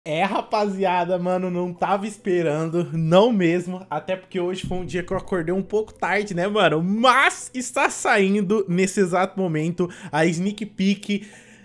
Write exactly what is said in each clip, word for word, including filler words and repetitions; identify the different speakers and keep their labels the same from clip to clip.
Speaker 1: É, rapaziada, mano, não tava esperando, não mesmo, até porque hoje foi um dia que eu acordei um pouco tarde, né, mano, mas está saindo nesse exato momento a sneak peek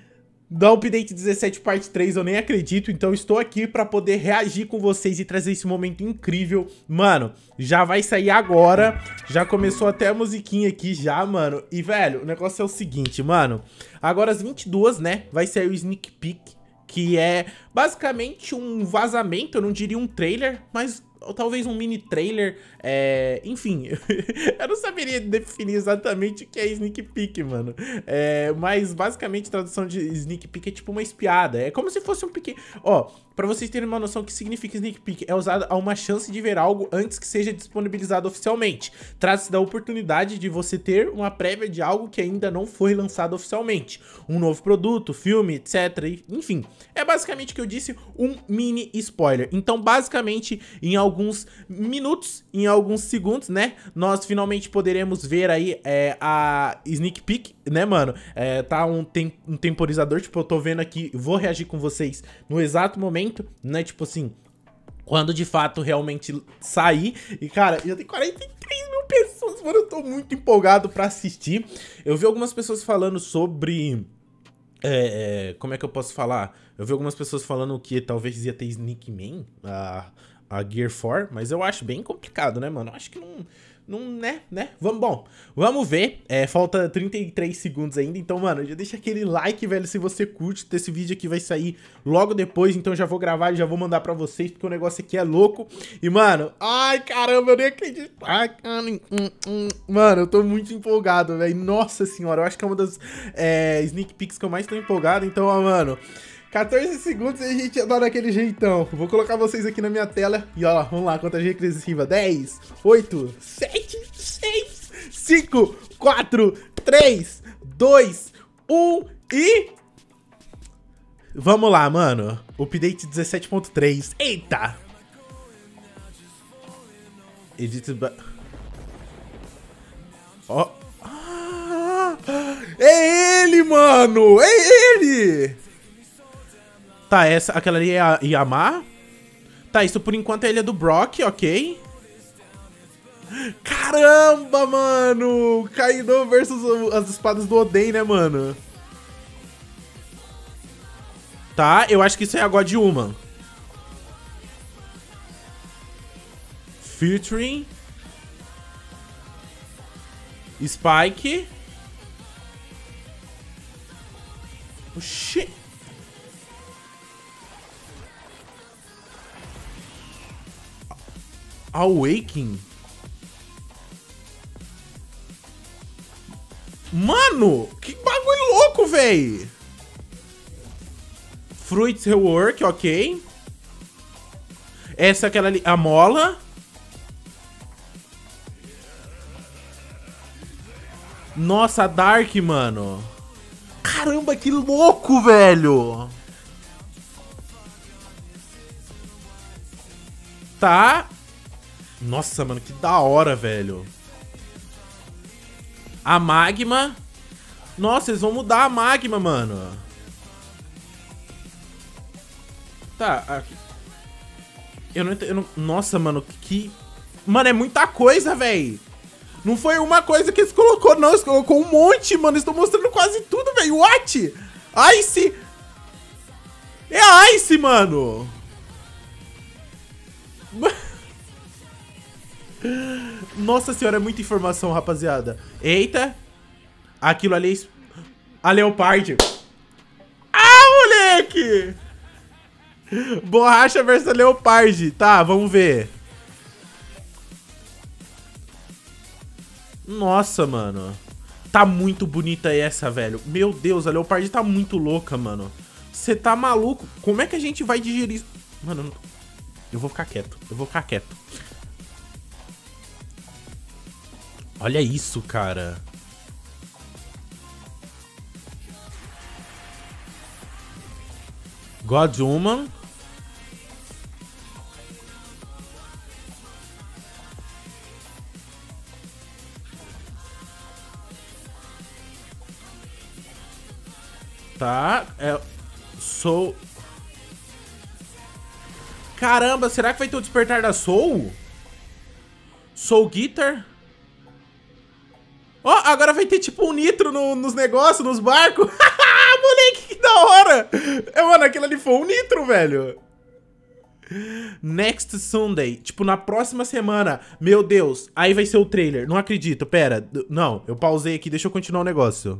Speaker 1: da Update dezessete parte três, eu nem acredito, então estou aqui pra poder reagir com vocês e trazer esse momento incrível. Mano, já vai sair agora, já começou até a musiquinha aqui já, mano, e velho, o negócio é o seguinte, mano, agora às vinte e duas, né, vai sair o sneak peek, que é basicamente um vazamento, eu não diria um trailer, mas ou talvez um mini trailer, é... enfim, eu não saberia definir exatamente o que é sneak peek, mano, é... mas basicamente a tradução de sneak peek é tipo uma espiada, é como se fosse um pequeno, ó, pra vocês terem uma noção do que significa sneak peek, é usado a uma chance de ver algo antes que seja disponibilizado oficialmente, trata-se da oportunidade de você ter uma prévia de algo que ainda não foi lançado oficialmente, um novo produto, filme, etc, enfim, é basicamente o que eu disse, um mini spoiler, então basicamente em algum alguns minutos, em alguns segundos, né, nós finalmente poderemos ver aí é, a sneak peek, né, mano, é, tá um, tem, um temporizador, tipo, eu tô vendo aqui, vou reagir com vocês no exato momento, né, tipo assim, quando de fato realmente sair, e cara, já tem quarenta e três mil pessoas, mano, eu tô muito empolgado pra assistir. Eu vi algumas pessoas falando sobre... É, é, como é que eu posso falar? Eu vi algumas pessoas falando que talvez ia ter Sneak Man, a, a Gear quatro, mas eu acho bem complicado, né, mano? Eu acho que não, não, né, né? Vamos, bom, vamos ver. É, falta trinta e três segundos ainda, então, mano, já deixa aquele like, velho, se você curte. Esse vídeo aqui vai sair logo depois, então já vou gravar e já vou mandar pra vocês, porque o negócio aqui é louco. E, mano, ai, caramba, eu nem acredito. Ai, hum, hum. Mano, eu tô muito empolgado, velho. Nossa senhora, eu acho que é uma das é, sneak peeks que eu mais tô empolgado, então, ó, mano... quatorze segundos e a gente dá daquele jeitão. Vou colocar vocês aqui na minha tela. E ó, vamos lá, contagem regressiva. dez, oito, sete, seis, cinco, quatro, três, dois, um e... Vamos lá, mano. Update dezessete ponto três. Eita! Edit... Ó. Ah, é ele, mano! É ele! Tá, essa, aquela ali é a Yamaha. Tá, isso por enquanto é a ilha do Brock, ok. Caramba, mano! Kaido versus as espadas do Oden, né, mano? Tá, eu acho que isso é a God Human. Featuring Spike. Oxi. Awakening. Mano, que bagulho louco, véi. Fruits Rework, ok. Essa é aquela ali, a mola. Nossa, a Dark, mano. Caramba, que louco, velho. Tá. Nossa, mano, que da hora, velho. A Magma. Nossa, eles vão mudar a Magma, mano. Tá, aqui. Eu não entendo. Nossa, mano, que... Mano, é muita coisa, velho. Não foi uma coisa que eles colocou, não. Eles colocou um monte, mano. Eles estão mostrando quase tudo, velho. What? Ice. É Ice, mano. Nossa senhora, é muita informação, rapaziada. Eita. Aquilo ali... A Leopard. Ah, moleque! Borracha versus Leopard. Tá, vamos ver. Nossa, mano. Tá muito bonita essa, velho. Meu Deus, a Leopard tá muito louca, mano. Você tá maluco? Como é que a gente vai digerir isso? Mano, eu vou ficar quieto. Eu vou ficar quieto. Olha isso, cara. God Human. Tá, é... Sou... Caramba, será que vai ter o despertar da Soul? Soul Guitar? Ó, oh, agora vai ter tipo um nitro no, nos negócios, nos barcos. Moleque, que da hora. É, mano, aquilo ali foi um nitro, velho. Next Sunday. Tipo, na próxima semana. Meu Deus, aí vai ser o trailer. Não acredito, pera. Não, eu pausei aqui, deixa eu continuar o negócio.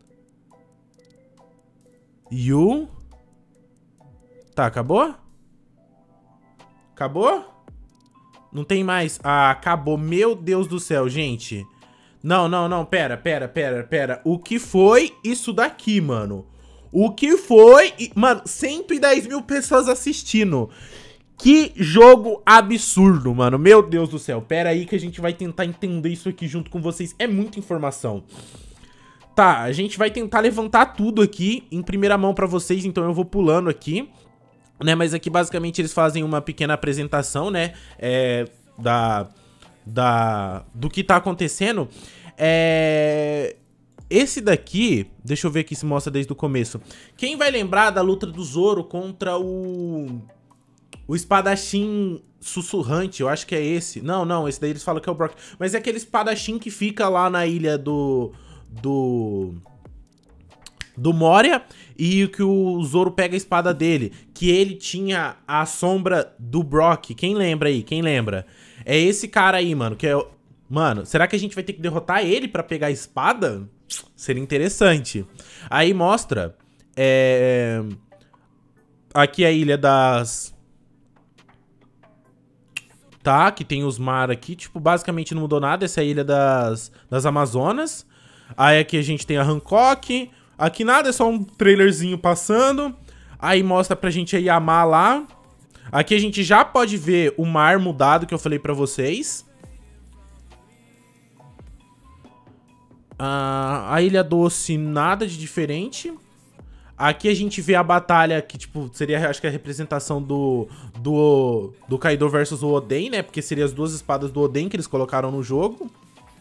Speaker 1: You? Tá, acabou? Acabou? Não tem mais. Ah, acabou. Meu Deus do céu, gente. Não, não, não. Pera, pera, pera, pera. O que foi isso daqui, mano? O que foi... Mano, cento e dez mil pessoas assistindo. Que jogo absurdo, mano. Meu Deus do céu. Pera aí que a gente vai tentar entender isso aqui junto com vocês. É muita informação. Tá, a gente vai tentar levantar tudo aqui em primeira mão pra vocês. Então eu vou pulando aqui. Né, mas aqui basicamente eles fazem uma pequena apresentação, né, é, da, da, do que tá acontecendo. É, esse daqui, deixa eu ver aqui se mostra desde o começo. Quem vai lembrar da luta do Zoro contra o, o espadachim sussurrante, eu acho que é esse. Não, não, esse daí eles falam que é o Brock. Mas é aquele espadachim que fica lá na ilha do... do... do Moria, e que o Zoro pega a espada dele, que ele tinha a sombra do Brock. Quem lembra aí? Quem lembra? É esse cara aí, mano, que é... Mano, será que a gente vai ter que derrotar ele pra pegar a espada? Seria interessante. Aí mostra... É... Aqui é a ilha das... Tá, que tem os mar aqui. Tipo, basicamente não mudou nada. Essa é a ilha das, das Amazonas. Aí aqui a gente tem a Hancock... Aqui nada, é só um trailerzinho passando. Aí mostra pra gente a Yama lá. Aqui a gente já pode ver o mar mudado que eu falei pra vocês. Ah, a Ilha Doce, nada de diferente. Aqui a gente vê a batalha que, tipo, seria, acho que a representação do, do, do Kaido versus o Oden, né? Porque seriam as duas espadas do Oden que eles colocaram no jogo.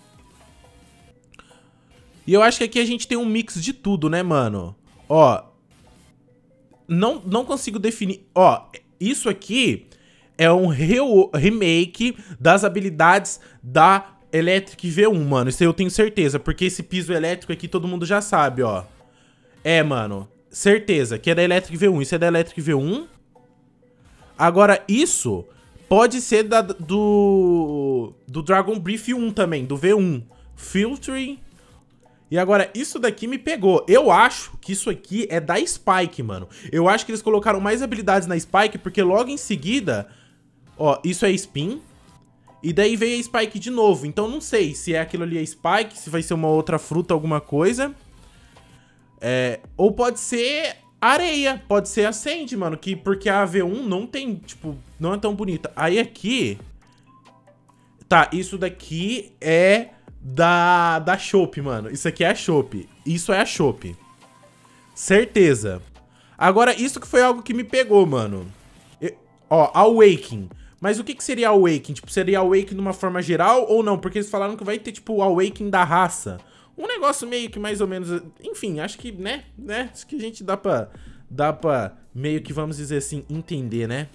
Speaker 1: E eu acho que aqui a gente tem um mix de tudo, né, mano? Ó, não, não consigo definir... Ó, isso aqui é um re remake das habilidades da Electric V um, mano. Isso aí eu tenho certeza, porque esse piso elétrico aqui todo mundo já sabe, ó. É, mano, certeza que é da Electric V um. Isso é da Electric V um. Agora, isso pode ser da, do, do Dragon Brief um também, do V um. Filtering... E agora, isso daqui me pegou. Eu acho que isso aqui é da Spike, mano. Eu acho que eles colocaram mais habilidades na Spike, porque logo em seguida... Ó, isso é Spin. E daí veio a Spike de novo. Então não sei se é aquilo ali a Spike, se vai ser uma outra fruta, alguma coisa. É, ou pode ser areia. Pode ser a Sandy, mano. Que, porque a V um não tem, tipo, não é tão bonita. Aí aqui... Tá, isso daqui é... Da, da Chope, mano. Isso aqui é a Chope. Isso é a Chope. Certeza. Agora, isso que foi algo que me pegou, mano. Eu, ó, Awakening. Mas o que que seria Awakening? Tipo, seria Awakening de uma forma geral ou não? Porque eles falaram que vai ter, tipo, o Awakening da raça. Um negócio meio que mais ou menos... Enfim, acho que, né? né acho que a gente dá pra... Dá pra meio que, vamos dizer assim, entender, né?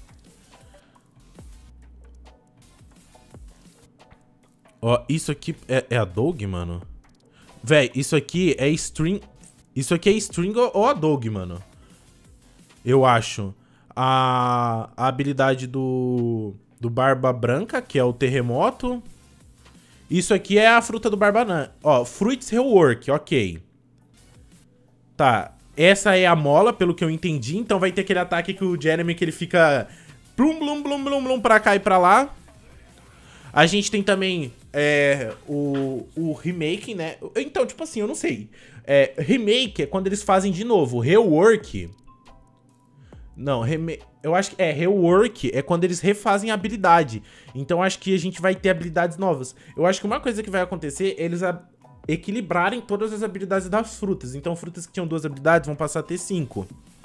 Speaker 1: Ó, isso aqui é, é a Dog, mano? Véi, isso aqui é String... Isso aqui é String ou a Dog, mano? Eu acho. A, a habilidade do... Do Barba Branca, que é o Terremoto. Isso aqui é a fruta do Barbanã. Ó, Fruits Rework, ok. Tá, essa é a mola, pelo que eu entendi. Então vai ter aquele ataque que o Jeremy, que ele fica... Blum, blum, blum, blum, blum, pra cá e pra lá. A gente tem também é, o, o remake, né? Então, tipo assim, eu não sei. É, remake é quando eles fazem de novo. Rework... Não, remake... Eu acho que é, rework é quando eles refazem a habilidade. Então acho que a gente vai ter habilidades novas. Eu acho que uma coisa que vai acontecer é eles equilibrarem todas as habilidades das frutas. Então frutas que tinham duas habilidades vão passar a ter cinco.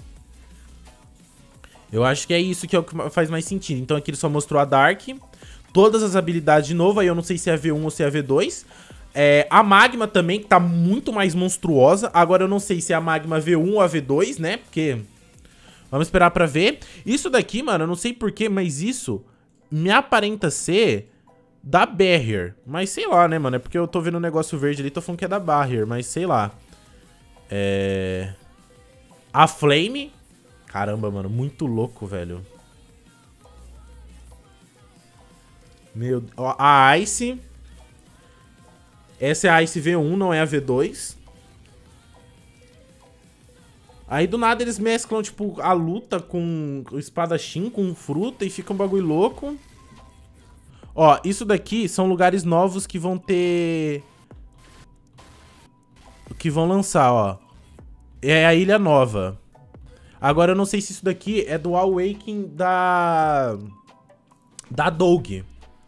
Speaker 1: Eu acho que é isso que é o que faz mais sentido. Então aqui ele só mostrou a Dark... Todas as habilidades de novo, aí eu não sei se é a V um ou se é a V dois. É, a Magma também, que tá muito mais monstruosa. Agora eu não sei se é a Magma V um ou a V dois, né? Porque Vamos esperar pra ver. Isso daqui, mano, eu não sei porquê, mas isso me aparenta ser da Barrier. Mas sei lá, né, mano? É porque eu tô vendo um negócio verde ali, tô falando que é da Barrier, mas sei lá. É... A Flame. Caramba, mano, muito louco, velho. Meu... Ó, a Ice. Essa é a Ice V um, não é a V dois. Aí do nada eles mesclam, tipo, a luta com o espadachim, com fruta e fica um bagulho louco. Ó, isso daqui são lugares novos que vão ter... Que vão lançar, ó. É a Ilha Nova. Agora eu não sei se isso daqui é do Awakening da... Da Doug.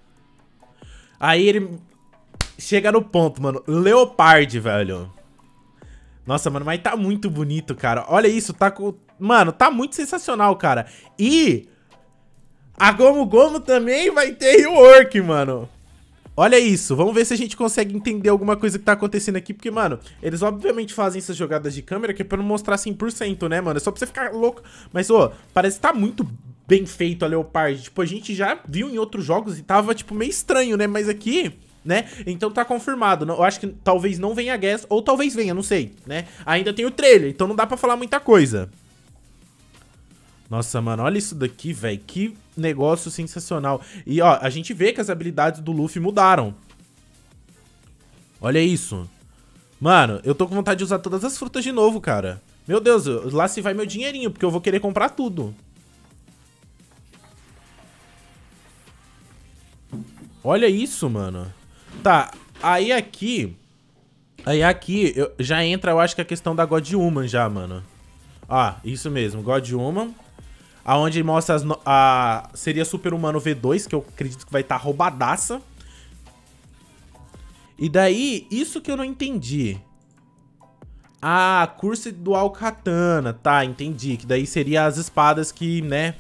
Speaker 1: Aí ele... Chega no ponto, mano. Leopard, velho. Nossa, mano, mas tá muito bonito, cara. Olha isso, tá com... Mano, tá muito sensacional, cara. E... A Gomu Gomu também vai ter rework, mano. Olha isso, vamos ver se a gente consegue entender alguma coisa que tá acontecendo aqui. Porque, mano, eles obviamente fazem essas jogadas de câmera que é pra não mostrar cem por cento, né, mano? É só pra você ficar louco. Mas, ô, parece que tá muito bem feito a Leopard. Tipo, a gente já viu em outros jogos e tava, tipo, meio estranho, né? Mas aqui... Né? Então tá confirmado. Eu acho que talvez não venha a Gas, ou talvez venha, não sei, né? Ainda tem o trailer, então não dá pra falar muita coisa. Nossa, mano, olha isso daqui, velho. Que negócio sensacional. E, ó, a gente vê que as habilidades do Luffy mudaram. Olha isso. Mano, eu tô com vontade de usar todas as frutas de novo, cara. Meu Deus, lá se vai meu dinheirinho, porque eu vou querer comprar tudo. Olha isso, mano. Tá, aí aqui... Aí aqui eu, já entra, eu acho que a questão da God Woman já, mano. Ah, isso mesmo, God Woman. Aonde mostra as no, a... Seria Super Humano V dois, que eu acredito que vai estar tá roubadaça. E daí, isso que eu não entendi. Ah, Curse Dual Katana, tá, entendi. Que daí seria as espadas que, né...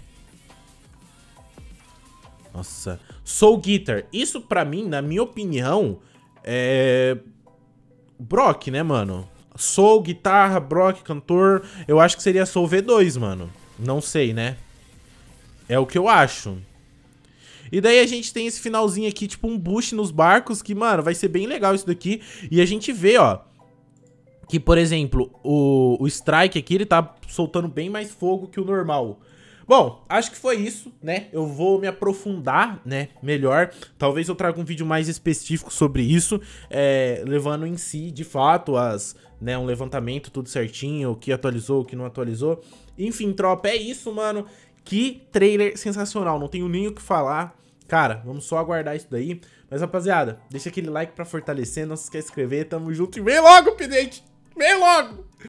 Speaker 1: Nossa. Soul Guitar. Isso pra mim, na minha opinião, é... Brock, né, mano? Soul, guitarra, Brock, cantor. Eu acho que seria Soul V dois, mano. Não sei, né? É o que eu acho. E daí a gente tem esse finalzinho aqui, tipo um boost nos barcos, que, mano, vai ser bem legal isso daqui. E a gente vê, ó, que, por exemplo, o, o Strike aqui, ele tá soltando bem mais fogo que o normal. Bom, acho que foi isso, né? Eu vou me aprofundar, né, melhor. Talvez eu traga um vídeo mais específico sobre isso, é, levando em si, de fato, as, né, um levantamento, tudo certinho, o que atualizou, o que não atualizou. Enfim, tropa, é isso, mano. Que trailer sensacional, não tenho nem o que falar. Cara, vamos só aguardar isso daí. Mas, rapaziada, deixa aquele like pra fortalecer, não se esquece de se inscrever, tamo junto e vem logo, pedinte! Vem logo!